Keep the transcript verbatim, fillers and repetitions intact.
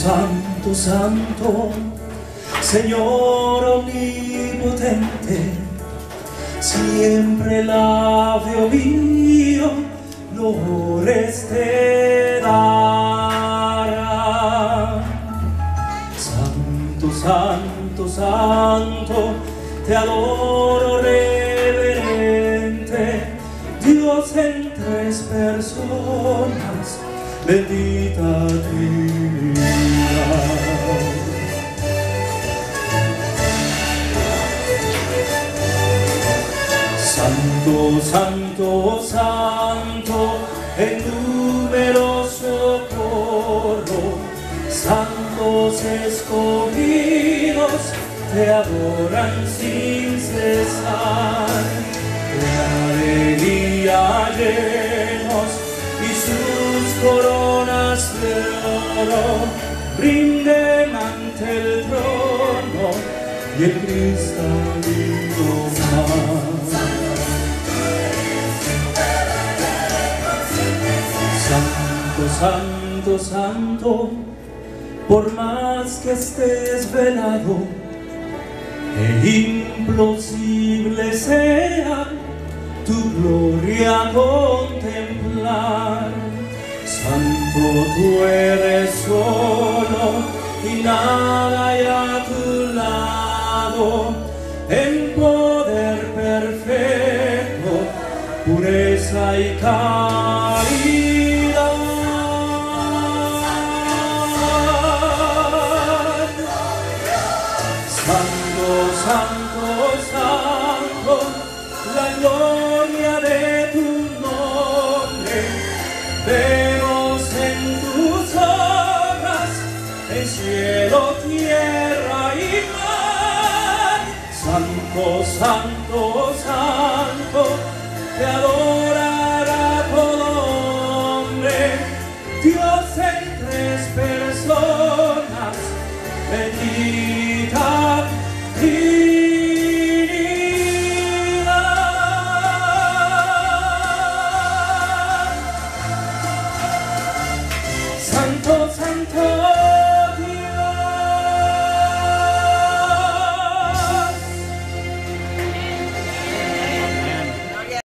santo, santo, Señor omnipotente, siempre el labio mío loores te dará. Santo, santo, santo, te adoro reverente, Dios en tres personas, bendita Trinidad. Santo, santo, santo, en numeroso coro, santos escogidos te adoran sin cesar, de alegría llenos y sus coronas de oro rinden ante el trono y el cristalino mar. Santo, santo, santo, por más que estés velado e imposible sea tu gloria contemplar. Santo, tú eres solo y nada hay a tu lado, en poder perfecto, pureza y caridad. Santo, santo, santo, la gloria de tu nombre, vemos en tus obras, en cielo, tierra y mar. Santo, santo, santo, te adorará todo hombre, Dios en tres personas, bendita Trinidad. Santo, santo.